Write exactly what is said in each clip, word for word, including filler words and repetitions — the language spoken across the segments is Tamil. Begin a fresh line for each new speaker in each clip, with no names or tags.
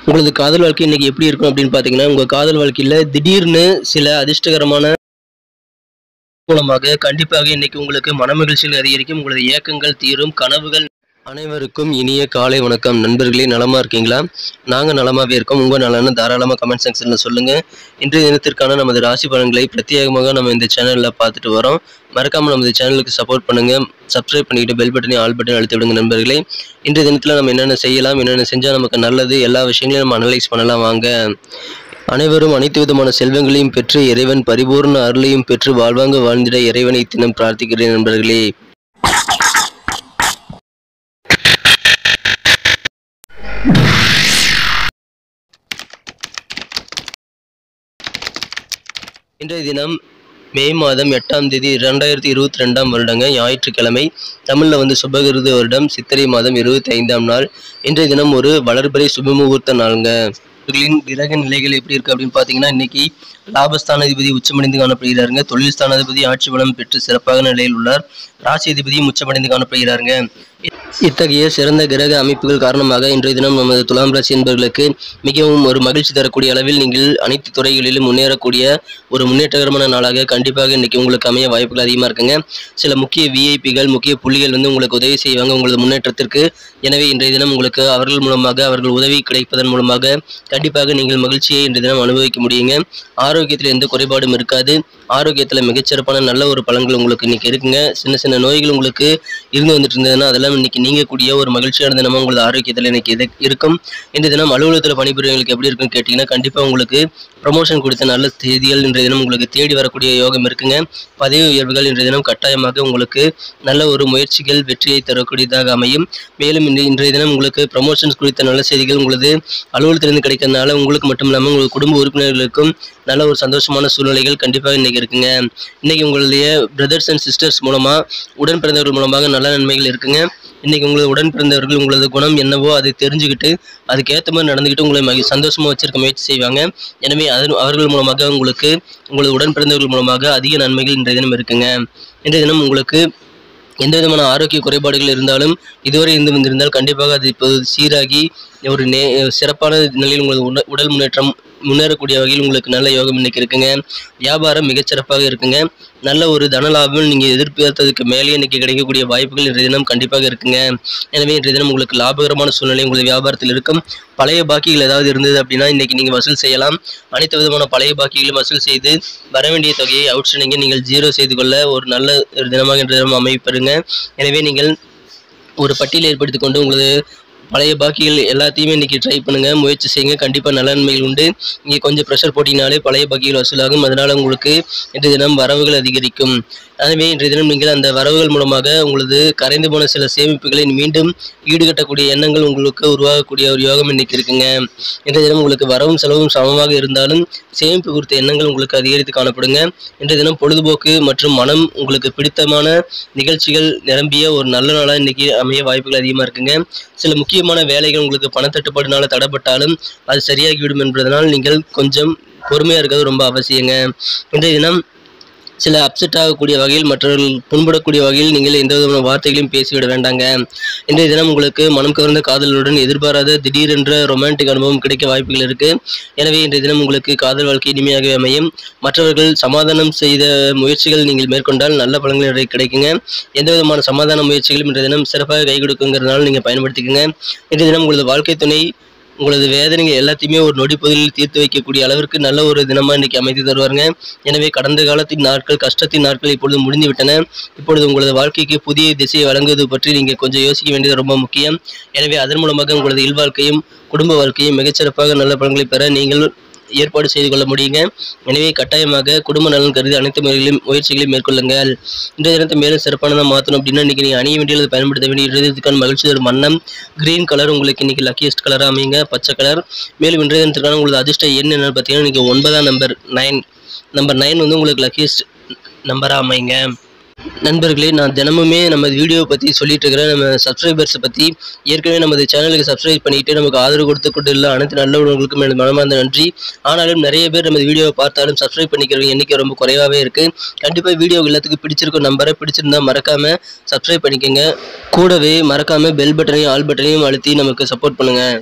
உங்களது காதல் வாழ்க்கை இன்னைக்கு எப்படி இருக்கும் அப்படின்னு பார்த்தீங்கன்னா, உங்க காதல் வாழ்க்கையில திடீர்னு சில அதிர்ஷ்டகரமான மூலமாக கண்டிப்பாக இன்னைக்கு உங்களுக்கு மனமகிழ்ச்சிகள் அதிகரிக்கும். உங்களது ஏக்கங்கள் தீரும். கனவுகள் அனைவருக்கும் இனிய காலை வணக்கம். நண்பர்களே, நலமா இருக்கீங்களா? நாங்கள் நலமாகவே இருக்கோம். உங்கள் நலன்னு தாராளமாக கமெண்ட் செக்ஷனில் சொல்லுங்கள். இன்றைய தினத்திற்கான நமது ராசி பலன்களை பிரத்யேகமாக நம்ம இந்த சேனலில் பார்த்துட்டு வரோம். மறக்காமல் நமது சேனலுக்கு சப்போர்ட் பண்ணுங்கள். சப்ஸ்கிரைப் பண்ணிக்கிட்டு பெல் பட்டனையும் ஆல் பட்டன் அழுத்தி விடுங்க நண்பர்களே. இன்றைய தினத்தில் நம்ம என்னென்ன செய்யலாம், என்னென்ன செஞ்சால் நமக்கு நல்லது, எல்லா விஷயங்களையும் நம்ம அனலைஸ் பண்ணலாம் வாங்க. அனைவரும் அனைத்து விதமான செல்வங்களையும் பெற்று இறைவன் பரிபூர்ண அருளையும் பெற்று வாழ்வாங்க வாழ்ந்திட இறைவனை தினம் பிரார்த்திக்கிறேன் நண்பர்களே. இன்றைய தினம் மே மாதம் எட்டாம் தேதி இரண்டாயிரத்தி இருபத்தி ரெண்டாம் வருடங்க ஞாயிற்றுக்கிழமை. தமிழில் வந்து சுபகிருது வருடம் சித்திரை மாதம் இருபத்தி ஐந்தாம் நாள். இன்றைய தினம் ஒரு வளர்பிறை சுபமுகூர்த்த நாளுங்க. கிரக நிலைகள் எப்படி இருக்கு அப்படின்னு பார்த்தீங்கன்னா, இன்னைக்கு லாபஸ்தானாதிபதி உச்சமடைந்து காணப்படுகிறாருங்க. தொழில் ஸ்தானாதிபதி ஆட்சி பலம் பெற்று சிறப்பாக நிலையில் உள்ளார். ராசி அதிபதியும் உச்சமடைந்து காணப்படுகிறாருங்க. இத்தகைய சிறந்த கிரக அமைப்புகள் காரணமாக இன்றைய தினம் நமது துலாம் ராசி என்பவர்களுக்கு மிகவும் ஒரு மகிழ்ச்சி தரக்கூடிய அளவில் நீங்கள் அனைத்து துறைகளிலும் முன்னேறக்கூடிய ஒரு முன்னேற்றகரமான நாளாக கண்டிப்பாக இன்னைக்கு உங்களுக்கு அமைய வாய்ப்புகள் அதிகமாக இருக்குங்க. சில முக்கிய விஐபிகள், முக்கிய புள்ளிகள் வந்து உங்களுக்கு உதவி செய்வாங்க உங்களது முன்னேற்றத்திற்கு. எனவே இன்றைய தினம் உங்களுக்கு அவர்கள் மூலமாக அவர்கள் உதவி கிடைப்பதன் மூலமாக கண்டிப்பாக நீங்கள் மகிழ்ச்சியை இன்றைய தினம் அனுபவிக்க முடியுங்க. ஆரோக்கியத்தில் எந்த குறைபாடும் இருக்காது. ஆரோக்கியத்தில் மிகச்சிறப்பான நல்ல ஒரு பலன்கள் உங்களுக்கு இன்னைக்கு இருக்குங்க. சின்ன சின்ன நோய்கள் உங்களுக்கு இருந்து வந்துட்டு இருந்ததுன்னா அதெல்லாம் இன்னைக்கு நீங்கக்கூடிய ஒரு மகிழ்ச்சியான தினமும் உங்களது ஆரோக்கியத்தில் இன்னைக்கு இது இருக்கும். இந்த தினம் அலுவலகத்தில் பணிபுரியவங்களுக்கு எப்படி இருக்குன்னு கேட்டிங்கன்னா, கண்டிப்பாக உங்களுக்கு ப்ரமோஷன் கொடுத்த நல்ல செய்திகள் இன்றைய தினம் உங்களுக்கு தேடி வரக்கூடிய யோகம் இருக்குங்க. பதவி உயர்வுகள் இன்றைய தினம் கட்டாயமாக உங்களுக்கு நல்ல ஒரு முயற்சிகள் வெற்றியை தரக்கூடியதாக அமையும். மேலும் இன்றைய தினம் உங்களுக்கு ப்ரமோஷன்ஸ் குறித்த நல்ல செய்திகள் உங்களது அலுவலகத்திலிருந்து கிடைக்கிறதுனால உங்களுக்கு மட்டும் இல்லாமல் உங்கள் குடும்ப உறுப்பினர்களுக்கும் நல்ல ஒரு சந்தோஷமான சூழ்நிலைகள் கண்டிப்பாக இன்னைக்கு இருக்குங்க. இன்னைக்கு உங்களுடைய பிரதர்ஸ் அண்ட் சிஸ்டர்ஸ் மூலமா உடன் பிறந்தவர்கள் மூலமாக நல்ல நன்மைகள் இருக்குங்க. இன்னைக்கு உங்களது உடன் பிறந்தவர்கள் உங்களது குணம் என்னவோ அதை தெரிஞ்சுக்கிட்டு அதுக்கேற்ற மாதிரி நடந்துக்கிட்டு உங்களை மகி சந்தோஷமாக வச்சிருக்க முயற்சி செய்வாங்க. எனவே அது அவர்கள் மூலமாக உங்களுக்கு உங்களது உடன் பிறந்தவர்கள் மூலமாக அதிக நன்மைகள் இன்றைய தினம் இருக்குங்க. இன்றைய தினம் உங்களுக்கு எந்த விதமான ஆரோக்கிய குறைபாடுகள் இருந்தாலும் இதுவரை இருந்து வந்திருந்தால் கண்டிப்பாக அது இப்போது சீராகி ஒரு நே சிறப்பான நிலையில் உங்களது உடல் முன்னேற்றம் முன்னேறக்கூடிய வகையில் உங்களுக்கு நல்ல யோகம் இன்னைக்கு இருக்குங்க. வியாபாரம் மிகச்சிறப்பாக இருக்குங்க. நல்ல ஒரு தனலாபம் நீங்கள் எதிர்பார்த்ததுக்கு மேலேயே இன்னைக்கு கிடைக்கக்கூடிய வாய்ப்புகள் இன்றைய தினம் கண்டிப்பாக இருக்குங்க. எனவே இன்றைய தினம் உங்களுக்கு லாபகரமான சூழ்நிலை உங்களது வியாபாரத்தில் இருக்கும். பழைய பாக்கிகள் ஏதாவது இருந்தது அப்படின்னா இன்னைக்கு நீங்கள் வசூல் செய்யலாம். அனைத்து விதமான பழைய பாக்கிகளும் வசூல் செய்து வர வேண்டிய தொகையை அவுட்ஸ்டாண்டிங்கை நீங்கள் ஜீரோ செய்து கொள்ள ஒரு நல்ல ஒரு தினமாக இன்றைய தினம் அமைப்பெறுங்க. எனவே நீங்கள் ஒரு பட்டியல் ஏற்படுத்தி கொண்டு உங்களது பழைய பாக்கிகள் எல்லாத்தையுமே இன்றைக்கி ட்ரை பண்ணுங்கள், முயற்சி செய்யுங்க. கண்டிப்பாக நல்ல நன்மைகள் உண்டு. நீங்கள் கொஞ்சம் ப்ரெஷர் போட்டினாலே பழைய பாக்கிகள் வசூலாகும். அதனால் உங்களுக்கு இன்றைய தினம் வரவுகள் அதிகரிக்கும். எனவே இன்றைய தினம் நீங்கள் அந்த வரவுகள் மூலமாக உங்களது கரைந்து போன சில சேமிப்புகளை மீண்டும் ஈடுகட்டக்கூடிய எண்ணங்கள் உங்களுக்கு உருவாகக்கூடிய ஒரு யோகம் இன்றைக்கி இருக்குங்க. இன்றைய தினம் உங்களுக்கு வரவும் செலவும் சமமாக இருந்தாலும் சேமிப்பு குறித்த எண்ணங்கள் உங்களுக்கு அதிகரித்து காணப்படுங்க. இன்றைய தினம் பொழுதுபோக்கு மற்றும் மனம் உங்களுக்கு பிடித்தமான நிகழ்ச்சிகள் நிரம்பிய ஒரு நல்ல நாளாக இன்றைக்கி அமைய வாய்ப்புகள் அதிகமாக இருக்குங்க. சில முக்கியமான வேலைகள் உங்களுக்கு பணத்தட்டுப்பாடுனால தடைப்பட்டாலும் அது சரியாகிவிடும் என்பதனால் நீங்கள் கொஞ்சம் பொறுமையாக இருக்கிறது ரொம்ப அவசியங்க. இன்றைய தினம் சில அப்செட் ஆகக்கூடிய வகையில் மற்றவர்கள் புண்படக்கூடிய வகையில் நீங்கள் எந்த விதமான வார்த்தைகளையும் பேசிவிட வேண்டாங்க. இன்றைய தினம் உங்களுக்கு மனம் கவர்ந்த காதலுடன் எதிர்பாராத திடீரென்ற ரொமான்டிக் அனுபவம் கிடைக்க வாய்ப்புகள் இருக்குது. எனவே இன்றைய தினம் உங்களுக்கு காதல் வாழ்க்கை இனிமையாக அமையும். மற்றவர்கள் சமாதானம் செய்த முயற்சிகள் நீங்கள் மேற்கொண்டால் நல்ல பலன்கள் கிடைக்குங்க. எந்த விதமான சமாதான முயற்சிகளும் இன்றைய தினம் சிறப்பாக கை கொடுக்குங்கிறதுனால நீங்கள் பயன்படுத்திக்கோங்க. இன்றைய தினம் உங்களது வாழ்க்கை துணை உங்களது வேதனைகள் எல்லாத்தையுமே ஒரு நொடி பகுதியில் தீர்த்து வைக்கக்கூடிய அளவிற்கு நல்ல ஒரு தினமாக இன்றைக்கி அமைத்து தருவாருங்க. எனவே கடந்த காலத்தின் நாட்கள், கஷ்டத்தின் நாட்கள் இப்பொழுது முடிந்து விட்டன. இப்பொழுது உங்களது வாழ்க்கைக்கு புதிய திசையை வழங்குவது பற்றி நீங்கள் கொஞ்சம் யோசிக்க வேண்டியது ரொம்ப முக்கியம். எனவே அதன் மூலமாக உங்களது இல்வாழ்க்கையும் குடும்ப வாழ்க்கையும் மிகச்சிறப்பாக நல்ல பலன்களை பெற நீங்கள் ஏற்பாடு செய்து கொள்ள முடியுங்க. எனவே கட்டாயமாக குடும்ப நலன் கருதி அனைத்து முறைகளையும் முயற்சிகளையும் மேற்கொள்ளுங்கள். இன்றைய தினத்தை மேலும் சிறப்பானதாக மாற்றணும் அப்படின்னா இன்றைக்கி நீங்கள் அணிய வேண்டியது பயன்படுத்த வேண்டிய இறுதிக்கான மகிழ்ச்சி தரும் வண்ணம் கிரீன் கலர் உங்களுக்கு இன்றைக்கி லக்கியஸ்ட் கலராக அமைங்க, பச்சை கலர். மேலும் இன்றைய தினத்திற்கான உங்களுக்கு அதிர்ஷ்ட எண் என்னென்னு பார்த்தீங்கன்னா இன்றைக்கி ஒன்பதாம் நம்பர் நைன் நம்பர் நைன் வந்து உங்களுக்கு லக்கியஸ்ட் நம்பராக அமைங்க. நண்பர்களே, நான் தினமுமே நம்ம வீடியோவை பற்றி சொல்லிட்டு இருக்கிறேன். நம்ம சப்ஸ்கிரைபர்ஸை பற்றி ஏற்கனவே நமது சேனலுக்கு சப்ஸ்கிரைப் பண்ணிட்டு நமக்கு ஆதரவு கொடுத்து கொண்டு இல்லை அனைத்து நல்ல உணவுகளுக்கும் எனது மனமார்ந்த நன்றி. ஆனாலும் நிறைய பேர் நம்ம வீடியோவை பார்த்தாலும் சப்ஸ்கிரைப் பண்ணிக்கிறவங்க எண்ணிக்கை ரொம்ப குறைவாகவே இருக்குது. கண்டிப்பாக வீடியோ எல்லாத்துக்கும் பிடிச்சிருக்கும் நம்பரை பிடிச்சிருந்தா மறக்காமல் சப்ஸ்கிரைப் பண்ணிக்கோங்க. கூடவே மறக்காமல் பெல் பட்டனையும் ஆல் பட்டனையும் அழுத்தி நமக்கு சப்போர்ட் பண்ணுங்கள்.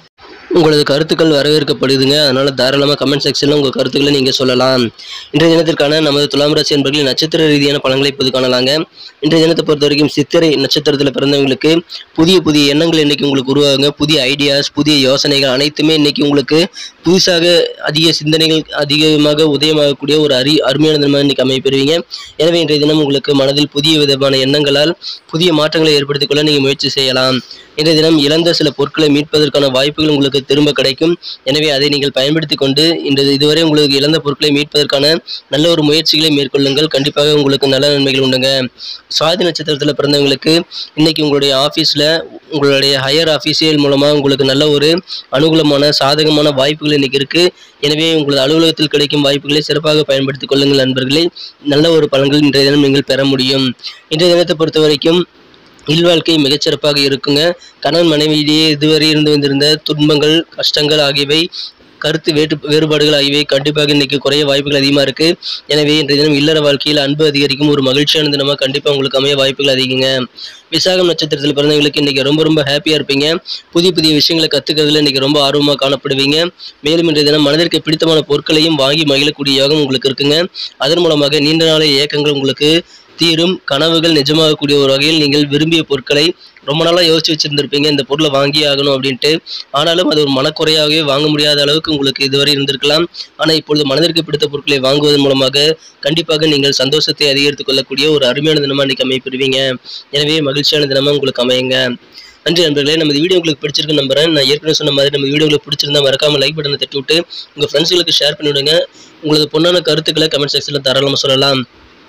உங்களது கருத்துக்கள் வரவேற்கப்படுதுங்க. அதனால தாராளமாக கமெண்ட் செக்ஷனில் உங்கள் கருத்துக்களை நீங்கள் சொல்லலாம். இன்றைய தினத்திற்கான நமது துலாம் ராசி என்பர்களின் நட்சத்திர ரீதியான பலன்களை இப்போது காணலாங்க. இன்றைய தினத்தை பொறுத்த வரைக்கும் சித்திரை நட்சத்திரத்தில் பிறந்தவங்களுக்கு புதிய புதிய எண்ணங்கள் இன்னைக்கு உங்களுக்கு உருவாகுங்க. புதிய ஐடியாஸ், புதிய யோசனைகள் அனைத்துமே இன்னைக்கு உங்களுக்கு புதுசாக அதிக சிந்தனைகள் அதிகமாக உதயமாகக்கூடிய ஒரு அரி அருமையான தினமாக இன்னைக்கு அமைப்பெறுவீங்க. எனவே இன்றைய தினம் உங்களுக்கு மனதில் புதிய விதமான எண்ணங்களால் புதிய மாற்றங்களை ஏற்படுத்திக் கொள்ள நீங்கள் முயற்சி செய்யலாம். இன்றைய தினம் இழந்த சில பொருட்களை மீட்பதற்கான வாய்ப்புகள் உங்களுக்கு திரும்ப கிடைக்கும். எனவே அதை நீங்கள் பயன்படுத்தி கொண்டு இன்று இதுவரை உங்களுக்கு இழந்த பொருட்களை மீட்பதற்கான நல்ல ஒரு முயற்சிகளை மேற்கொள்ளுங்கள். கண்டிப்பாக உங்களுக்கு நல்ல நன்மைகள் உண்டுங்க. சுவாதி நட்சத்திரத்தில் பிறந்தவங்களுக்கு இன்னைக்கு உங்களுடைய ஆஃபீஸில் உங்களுடைய ஹையர் ஆஃபீஸியல் மூலமாக உங்களுக்கு நல்ல ஒரு அனுகூலமான சாதகமான வாய்ப்புகள் இன்னைக்கு இருக்கு. எனவே உங்களது அலுவலகத்தில் கிடைக்கும் வாய்ப்புகளை சிறப்பாக பயன்படுத்திக் கொள்ளுங்கள் நண்பர்களே. நல்ல ஒரு பலன்கள் இன்றைய தினம் நீங்கள் பெற முடியும். இன்றைய தினத்தை பொறுத்த வரைக்கும் இல்வாழ்க்கை மிகச்சிறப்பாக இருக்குங்க. கணவன் மனைவியிடையே இதுவரை இருந்து வந்திருந்த துன்பங்கள், கஷ்டங்கள் ஆகியவை, கருத்து வேறு வேறுபாடுகள் ஆகியவை கண்டிப்பாக இன்னைக்கு குறைய வாய்ப்புகள் அதிகமாக இருக்குது. எனவே இன்றைய தினம் இல்லற வாழ்க்கையில் அன்பு அதிகரிக்கும் ஒரு மகிழ்ச்சியான தினமாக கண்டிப்பாக உங்களுக்கு அமைய வாய்ப்புகள் அதிகங்க. விசாகம் நட்சத்திரத்தில் பிறந்தவங்களுக்கு இன்றைக்கி ரொம்ப ரொம்ப ஹாப்பியாக இருப்பீங்க. புதிய புதிய விஷயங்களை கற்றுக்கிறதுல இன்றைக்கி ரொம்ப ஆர்வமாக காணப்படுவீங்க. மேலும் இன்றைய தினம் மனதிற்கு பிடித்தமான பொருட்களையும் வாங்கி மகிழக்கூடிய யோகம் உங்களுக்கு இருக்குங்க. அதன் மூலமாக நீண்ட நாள இயக்கங்கள் உங்களுக்கு தீரும். கனவுகள் நிஜமாகக்கூடிய ஒரு வகையில் நீங்கள் விரும்பிய பொருட்களை ரொம்ப நாளாக யோசிச்சு வச்சுருந்துருப்பீங்க, இந்த பொருளை வாங்கி ஆகணும் அப்படின்ட்டு. ஆனாலும் அது ஒரு மனக்குறையாகவே வாங்க முடியாத அளவுக்கு உங்களுக்கு இதுவரை இருந்திருக்கலாம். ஆனால் இப்பொழுது மனதிற்கு பிடித்த பொருட்களை வாங்குவதன் மூலமாக கண்டிப்பாக நீங்கள் சந்தோஷத்தை அதிகரித்துக் கொள்ளக்கூடிய ஒரு அருமையான தினமாக இன்றைக்கி அமைப்பெறுவீங்க. எனவே மகிழ்ச்சியான தினமாக உங்களுக்கு அமையுங்க. நன்றி நண்பர்களே. நம்ம வீடியோ உங்களுக்கு பிடிச்சிருக்கு நம்புறேன். நான் ஏற்கனவே சொன்ன மாதிரி நம்ம வீடியோ உங்களுக்கு பிடிச்சிருந்தா மறக்காம லைக் பட்டனை தட்டி விட்டு உங்கள் ஃப்ரெண்ட்ஸுகளுக்கு ஷேர் பண்ணிவிடுங்க. உங்களது பொண்ணான கருத்துக்களை கமெண்ட் செக்ஷனில் தாராளமாக சொல்லலாம்.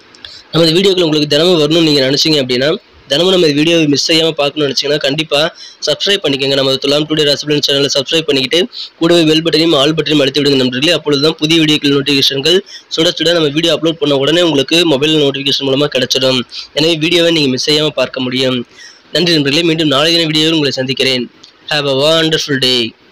நமது வீடியோக்கள் உங்களுக்கு தினமும் வரணும்னு நீங்கள் நினச்சிங்க அப்படின்னா, தினமும் நம்ம வீடியோவை மிஸ் செய்யாமல் பார்க்கணும்னு நினச்சிங்கன்னா கண்டிப்பாக சப்ஸ்கிரைப் பண்ணிக்கோங்க. நம்ம துலாம் டுடே ராசி பலன் சேனலை சப்ஸ்கிரைப் பண்ணிக்கிட்டு கூடவே பெல் பட்டனையும் ஆல் பட்டனையும் அழுத்தி விடுங்க நண்பர்களே. அப்பொழுது தான் புதிய வீடியோக்கள் நோட்டிஃபிகேஷன்கள் சுட சுட நம்ம வீடியோ அப்லோட் பண்ண உடனே உங்களுக்கு மொபைல் நோட்டிஃபிகேஷன் மூலமாக கிடைச்சிடும். எனவே வீடியோவை நீங்கள் மிஸ் செய்யாமல் பார்க்க முடியும். நன்றி நண்பர்களே. மீண்டும் நாளைய வீடியோவில் உங்களை சந்திக்கிறேன். Have a wonderful day.